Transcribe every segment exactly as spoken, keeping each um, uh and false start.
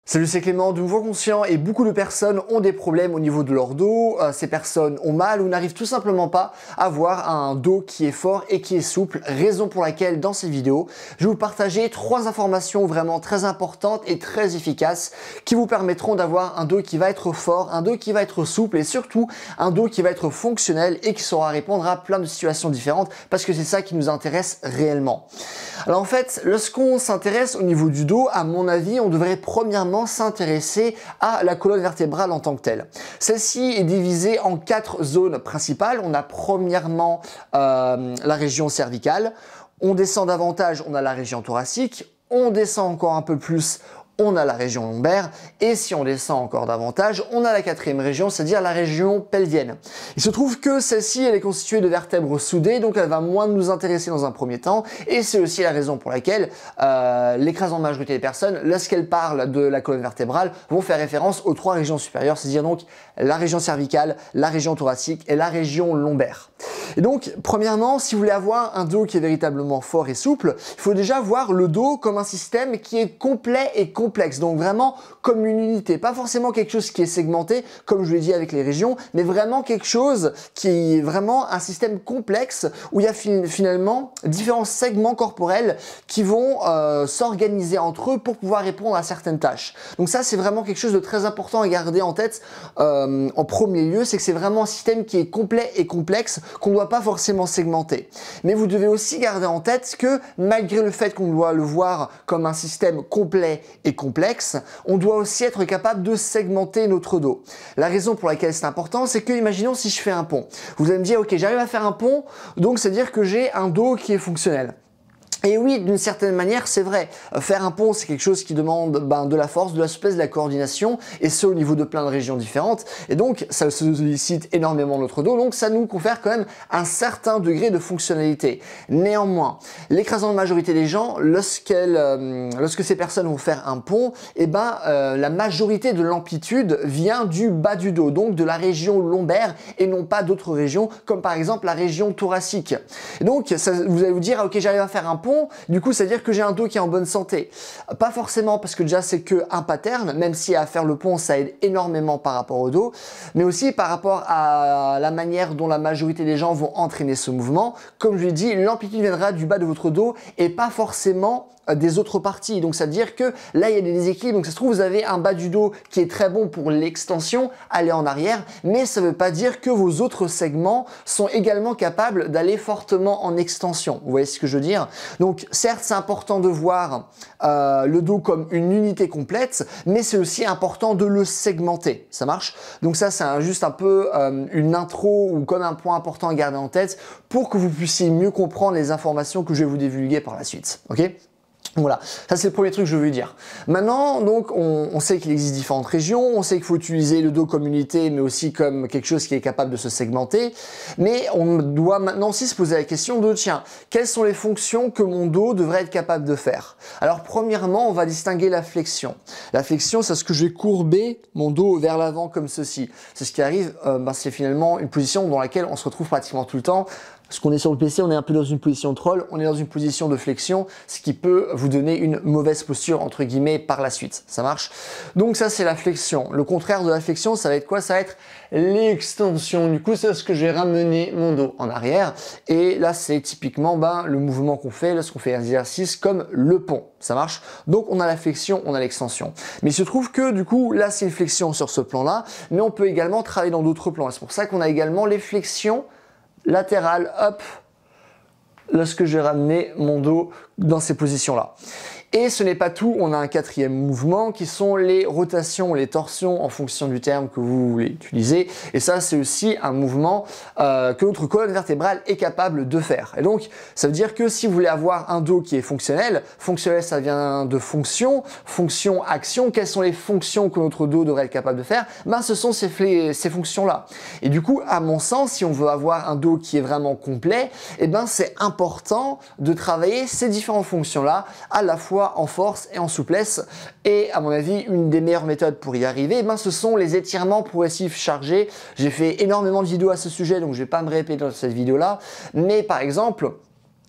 Salut, c'est Clément de Mouvement Conscient et beaucoup de personnes ont des problèmes au niveau de leur dos. Euh, ces personnes ont mal ou n'arrivent tout simplement pas à avoir un dos qui est fort et qui est souple. Raison pour laquelle dans cette vidéo, je vais vous partager trois informations vraiment très importantes et très efficaces qui vous permettront d'avoir un dos qui va être fort, un dos qui va être souple et surtout un dos qui va être fonctionnel et qui saura répondre à plein de situations différentes parce que c'est ça qui nous intéresse réellement. Alors en fait, lorsqu'on s'intéresse au niveau du dos, à mon avis, on devrait premièrement s'intéresser à la colonne vertébrale en tant que telle. Celle-ci est divisée en quatre zones principales. On a premièrement euh, la région cervicale, on descend davantage, on a la région thoracique, on descend encore un peu plus, on a la région lombaire, et si on descend encore davantage, on a la quatrième région, c'est-à-dire la région pelvienne. Il se trouve que celle-ci, elle est constituée de vertèbres soudées, donc elle va moins nous intéresser dans un premier temps, et c'est aussi la raison pour laquelle euh, l'écrasante majorité des personnes, lorsqu'elles parlent de la colonne vertébrale, vont faire référence aux trois régions supérieures, c'est-à-dire donc la région cervicale, la région thoracique et la région lombaire. Et donc, premièrement, si vous voulez avoir un dos qui est véritablement fort et souple, il faut déjà voir le dos comme un système qui est complet et complexe, donc vraiment comme une unité, pas forcément quelque chose qui est segmenté, comme je l'ai dit avec les régions, mais vraiment quelque chose qui est vraiment un système complexe où il y a finalement différents segments corporels qui vont euh, s'organiser entre eux pour pouvoir répondre à certaines tâches. Donc ça, c'est vraiment quelque chose de très important à garder en tête euh, en premier lieu, c'est que c'est vraiment un système qui est complet et complexe, qu'on ne doit pas forcément segmenter. Mais vous devez aussi garder en tête que malgré le fait qu'on doit le voir comme un système complet et complexe, on doit aussi être capable de segmenter notre dos. La raison pour laquelle c'est important, c'est que, imaginons si je fais un pont. Vous allez me dire, ok, j'arrive à faire un pont, donc c'est dire que j'ai un dos qui est fonctionnel. Et oui, d'une certaine manière, c'est vrai. Faire un pont, c'est quelque chose qui demande ben, de la force, de la souplesse, de la coordination, et ce au niveau de plein de régions différentes. Et donc, ça sollicite énormément notre dos, donc ça nous confère quand même un certain degré de fonctionnalité. Néanmoins, l'écrasante majorité des gens, lorsqu'elles, euh, lorsque ces personnes vont faire un pont, eh ben, euh, la majorité de l'amplitude vient du bas du dos, donc de la région lombaire, et non pas d'autres régions, comme par exemple la région thoracique. Et donc, ça, vous allez vous dire, ok, j'arrive à faire un pont, du coup, ça veut dire que j'ai un dos qui est en bonne santé. Pas forcément parce que déjà c'est que un pattern, même si à faire le pont ça aide énormément par rapport au dos, mais aussi par rapport à la manière dont la majorité des gens vont entraîner ce mouvement. Comme je l'ai dit, l'amplitude viendra du bas de votre dos et pas forcément des autres parties. Donc ça veut dire que là il y a des déséquilibres, donc ça se trouve vous avez un bas du dos qui est très bon pour l'extension, aller en arrière, mais ça ne veut pas dire que vos autres segments sont également capables d'aller fortement en extension. Vous voyez ce que je veux dire? Donc certes c'est important de voir euh, le dos comme une unité complète, mais c'est aussi important de le segmenter. Ça marche? Donc ça c'est un, juste un peu euh, une intro ou comme un point important à garder en tête pour que vous puissiez mieux comprendre les informations que je vais vous divulguer par la suite. Ok? Voilà, ça c'est le premier truc que je veux dire. Maintenant, donc, on, on sait qu'il existe différentes régions, on sait qu'il faut utiliser le dos comme unité, mais aussi comme quelque chose qui est capable de se segmenter. Mais on doit maintenant aussi se poser la question de, tiens, quelles sont les fonctions que mon dos devrait être capable de faire? Alors, premièrement, on va distinguer la flexion. La flexion, c'est ce que je vais courber mon dos vers l'avant comme ceci. C'est ce qui arrive, euh, ben, c'est finalement une position dans laquelle on se retrouve pratiquement tout le temps. Parce qu'on est sur le P C, on est un peu dans une position de troll, on est dans une position de flexion, ce qui peut vous donner une mauvaise posture, entre guillemets, par la suite. Ça marche? Donc ça, c'est la flexion. Le contraire de la flexion, ça va être quoi? Ça va être l'extension. Du coup, c'est ce que je vais ramener mon dos en arrière. Et là, c'est typiquement ben, le mouvement qu'on fait lorsqu'on fait un exercice comme le pont. Ça marche? Donc, on a la flexion, on a l'extension. Mais il se trouve que, du coup, là, c'est une flexion sur ce plan-là, mais on peut également travailler dans d'autres plans. C'est pour ça qu'on a également les flexions latérale, hop, lorsque je vais ramener mon dos dans ces positions-là. Et ce n'est pas tout, on a un quatrième mouvement qui sont les rotations, les torsions en fonction du terme que vous voulez utiliser. Et ça, c'est aussi un mouvement euh, que notre colonne vertébrale est capable de faire. Et donc, ça veut dire que si vous voulez avoir un dos qui est fonctionnel, fonctionnel, ça vient de fonction, fonction, action. Quelles sont les fonctions que notre dos devrait être capable de faire? Ben, ce sont ces, ces fonctions-là. Et du coup, à mon sens, si on veut avoir un dos qui est vraiment complet, eh ben, c'est important de travailler ces différentes fonctions-là à la fois en force et en souplesse. Et à mon avis, une des meilleures méthodes pour y arriver, ben, ce sont les étirements progressifs chargés. J'ai fait énormément de vidéos à ce sujet, donc je ne vais pas me répéter dans cette vidéo-là. Mais par exemple,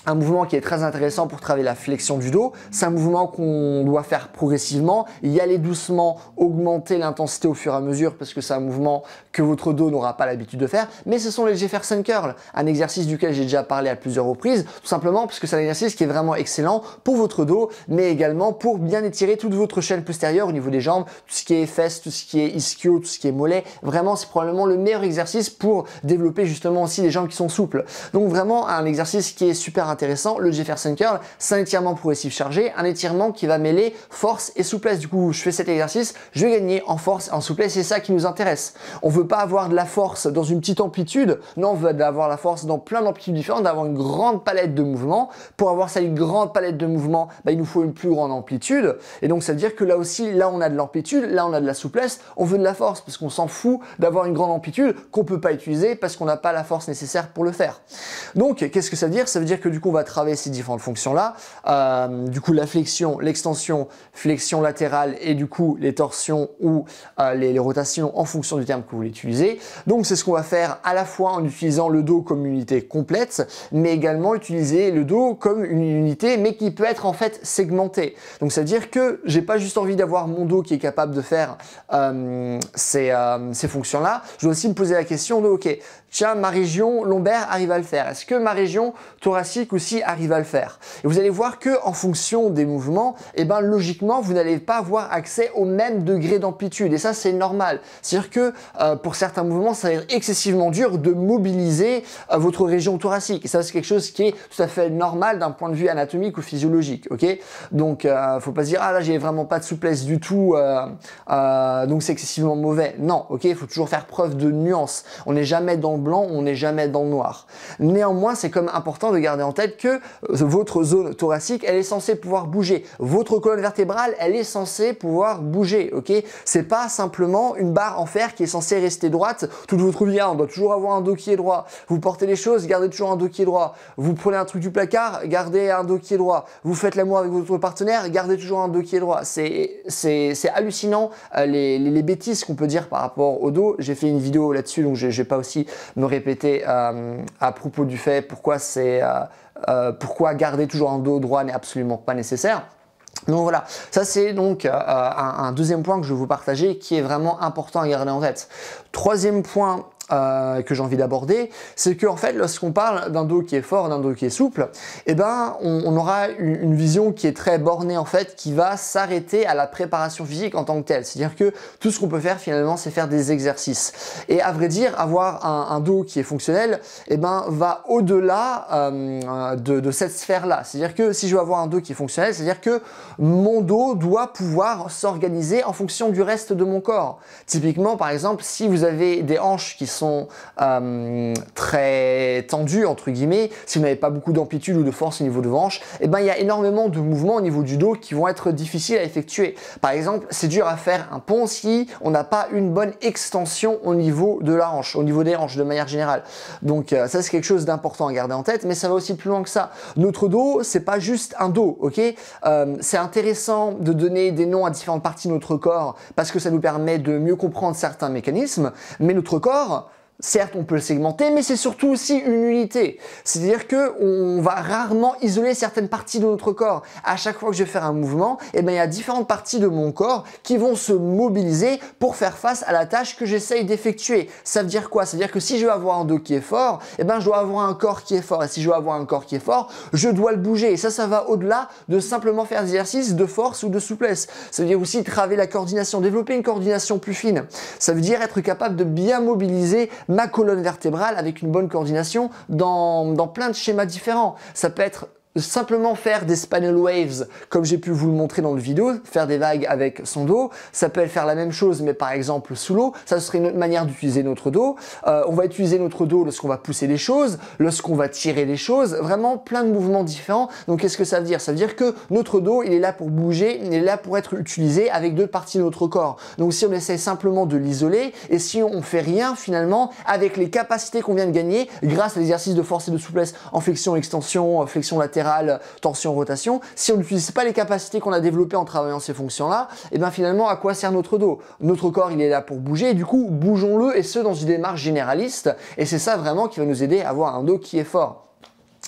un mouvement qui est très intéressant pour travailler la flexion du dos. C'est un mouvement qu'on doit faire progressivement, y aller doucement, augmenter l'intensité au fur et à mesure parce que c'est un mouvement que votre dos n'aura pas l'habitude de faire. Mais ce sont les Jefferson Curls, un exercice duquel j'ai déjà parlé à plusieurs reprises, tout simplement parce que c'est un exercice qui est vraiment excellent pour votre dos, mais également pour bien étirer toute votre chaîne postérieure au niveau des jambes, tout ce qui est fesses, tout ce qui est ischio, tout ce qui est mollet. Vraiment, c'est probablement le meilleur exercice pour développer justement aussi les jambes qui sont souples. Donc vraiment un exercice qui est super intéressant. Le Jefferson Curl, c'est un étirement progressif chargé, un étirement qui va mêler force et souplesse. Du coup, je fais cet exercice, je vais gagner en force et en souplesse, c'est ça qui nous intéresse. On veut pas avoir de la force dans une petite amplitude, non, on veut avoir la force dans plein d'amplitudes différentes, d'avoir une grande palette de mouvements. Pour avoir ça, une grande palette de mouvements, bah, il nous faut une plus grande amplitude. Et donc, ça veut dire que là aussi, là, on a de l'amplitude, là, on a de la souplesse, on veut de la force parce qu'on s'en fout d'avoir une grande amplitude qu'on peut pas utiliser parce qu'on n'a pas la force nécessaire pour le faire. Donc, qu'est-ce que ça veut dire? Ça veut dire que du coup, on va travailler ces différentes fonctions-là. Euh, du coup, la flexion, l'extension, flexion latérale et du coup, les torsions ou euh, les, les rotations en fonction du terme que vous voulez utiliser. Donc, c'est ce qu'on va faire à la fois en utilisant le dos comme unité complète, mais également utiliser le dos comme une unité, mais qui peut être en fait segmentée. Donc, ça veut dire que j'ai pas juste envie d'avoir mon dos qui est capable de faire euh, ces, euh, ces fonctions-là. Je dois aussi me poser la question de, ok, tiens, ma région lombaire arrive à le faire. Est-ce que ma région thoracique aussi arrive à le faire? Et vous allez voir que en fonction des mouvements, eh ben, logiquement, vous n'allez pas avoir accès au même degré d'amplitude. Et ça, c'est normal. C'est-à-dire que euh, pour certains mouvements, ça va être excessivement dur de mobiliser euh, votre région thoracique. Et ça, c'est quelque chose qui est tout à fait normal d'un point de vue anatomique ou physiologique. Ok? Donc, euh, faut pas se dire, ah là, j'ai vraiment pas de souplesse du tout, euh, euh, donc c'est excessivement mauvais. Non, ok? Il faut toujours faire preuve de nuance. On n'est jamais dans le blanc, on n'est jamais dans le noir. Néanmoins, c'est comme important de garder en tête que votre zone thoracique, elle est censée pouvoir bouger. Votre colonne vertébrale, elle est censée pouvoir bouger, ok? C'est pas simplement une barre en fer qui est censée rester droite toute votre vie. On doit toujours avoir un dos qui est droit. Vous portez les choses, gardez toujours un dos qui est droit. Vous prenez un truc du placard, gardez un dos qui est droit. Vous faites l'amour avec votre partenaire, gardez toujours un dos qui est droit. C'est c'est hallucinant euh, les, les, les bêtises qu'on peut dire par rapport au dos. J'ai fait une vidéo là-dessus, donc je ne vais pas aussi me répéter euh, à propos du fait pourquoi c'est euh, euh, pourquoi garder toujours un dos droit n'est absolument pas nécessaire. Donc voilà, ça c'est donc euh, un, un deuxième point que je vais vous partager qui est vraiment important à garder en tête. Troisième point Euh, que j'ai envie d'aborder, c'est que en fait, lorsqu'on parle d'un dos qui est fort, d'un dos qui est souple, eh ben, on, on aura une, une vision qui est très bornée en fait, qui va s'arrêter à la préparation physique en tant que telle. C'est-à-dire que tout ce qu'on peut faire finalement, c'est faire des exercices. Et à vrai dire, avoir un, un dos qui est fonctionnel, eh ben, va au-delà euh, de, de cette sphère-là. C'est-à-dire que si je veux avoir un dos qui est fonctionnel, c'est-à-dire que mon dos doit pouvoir s'organiser en fonction du reste de mon corps. Typiquement, par exemple, si vous avez des hanches qui sont sont euh, très tendus entre guillemets, si vous n'avez pas beaucoup d'amplitude ou de force au niveau de vos hanches, eh ben, il y a énormément de mouvements au niveau du dos qui vont être difficiles à effectuer. Par exemple, c'est dur à faire un pont si on n'a pas une bonne extension au niveau de la hanche, au niveau des hanches de manière générale. Donc euh, ça c'est quelque chose d'important à garder en tête, mais ça va aussi plus loin que ça. Notre dos, c'est pas juste un dos, ok? euh, C'est intéressant de donner des noms à différentes parties de notre corps parce que ça nous permet de mieux comprendre certains mécanismes, mais notre corps, certes, on peut le segmenter, mais c'est surtout aussi une unité. C'est-à-dire que on va rarement isoler certaines parties de notre corps. À chaque fois que je vais faire un mouvement, eh ben, il y a différentes parties de mon corps qui vont se mobiliser pour faire face à la tâche que j'essaye d'effectuer. Ça veut dire quoi? Ça veut dire que si je veux avoir un dos qui est fort, eh ben, je dois avoir un corps qui est fort. Et si je veux avoir un corps qui est fort, je dois le bouger. Et ça, ça va au-delà de simplement faire des exercices de force ou de souplesse. Ça veut dire aussi travailler la coordination, développer une coordination plus fine. Ça veut dire être capable de bien mobiliser ma colonne vertébrale avec une bonne coordination dans, dans plein de schémas différents. Ça peut être simplement faire des spinal waves comme j'ai pu vous le montrer dans le vidéo, faire des vagues avec son dos. Ça peut faire la même chose mais par exemple sous l'eau. Ça serait une autre manière d'utiliser notre dos. Euh, on va utiliser notre dos lorsqu'on va pousser les choses, lorsqu'on va tirer les choses, vraiment plein de mouvements différents. Donc qu'est-ce que ça veut dire? Ça veut dire que notre dos il est là pour bouger, il est là pour être utilisé avec d'autres parties de notre corps. Donc si on essaie simplement de l'isoler et si on fait rien finalement avec les capacités qu'on vient de gagner grâce à l'exercice de force et de souplesse en flexion, extension, flexion latérale, torsion, rotation, si on n'utilise pas les capacités qu'on a développées en travaillant ces fonctions-là, et bien finalement, à quoi sert notre dos? Notre corps, il est là pour bouger, et du coup, bougeons-le, et ce, dans une démarche généraliste, et c'est ça vraiment qui va nous aider à avoir un dos qui est fort.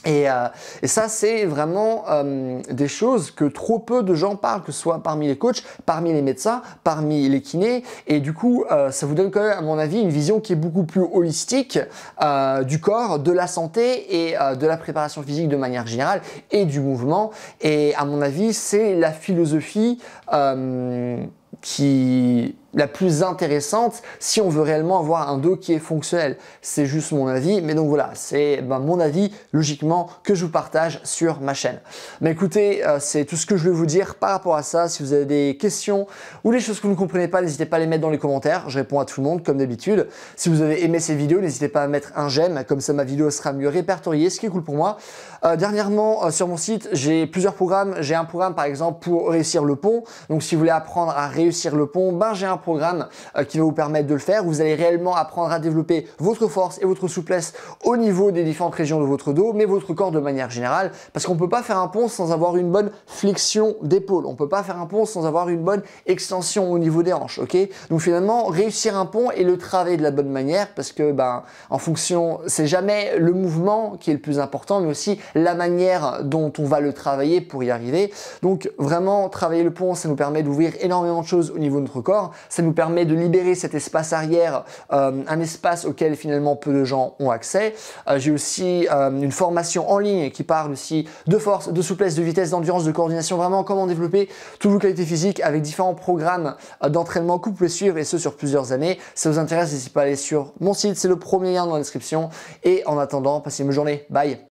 Et, euh, et ça, c'est vraiment euh, des choses que trop peu de gens parlent, que ce soit parmi les coachs, parmi les médecins, parmi les kinés. Et du coup, euh, ça vous donne quand même, à mon avis, une vision qui est beaucoup plus holistique euh, du corps, de la santé et euh, de la préparation physique de manière générale et du mouvement. Et à mon avis, c'est la philosophie euh, qui la plus intéressante si on veut réellement avoir un dos qui est fonctionnel. C'est juste mon avis, mais donc voilà, c'est ben, mon avis logiquement que je vous partage sur ma chaîne. Mais écoutez, euh, c'est tout ce que je vais vous dire par rapport à ça. Si vous avez des questions ou des choses que vous ne comprenez pas, n'hésitez pas à les mettre dans les commentaires. Je réponds à tout le monde comme d'habitude. Si vous avez aimé ces vidéos, n'hésitez pas à mettre un j'aime, comme ça ma vidéo sera mieux répertoriée, ce qui est cool pour moi. Euh, dernièrement, euh, sur mon site, j'ai plusieurs programmes. J'ai un programme par exemple pour réussir le pont. Donc si vous voulez apprendre à réussir le pont, ben j'ai un programme euh, qui va vous permettre de le faire. Vous allez réellement apprendre à développer votre force et votre souplesse au niveau des différentes régions de votre dos, mais votre corps de manière générale, parce qu'on ne peut pas faire un pont sans avoir une bonne flexion d'épaule. On ne peut pas faire un pont sans avoir une bonne extension au niveau des hanches, ok? Donc finalement, réussir un pont et le travailler de la bonne manière, parce que ben, en fonction, c'est jamais le mouvement qui est le plus important, mais aussi la manière dont on va le travailler pour y arriver. Donc vraiment, travailler le pont, ça nous permet d'ouvrir énormément de choses au niveau de notre corps. Ça nous permet de libérer cet espace arrière, euh, un espace auquel finalement peu de gens ont accès. Euh, j'ai aussi euh, une formation en ligne qui parle aussi de force, de souplesse, de vitesse, d'endurance, de coordination, vraiment comment développer toutes vos qualités physiques avec différents programmes euh, d'entraînement que vous pouvez suivre et ce sur plusieurs années. Si ça vous intéresse, n'hésitez pas à aller sur mon site, c'est le premier lien dans la description. Et en attendant, passez une bonne journée. Bye!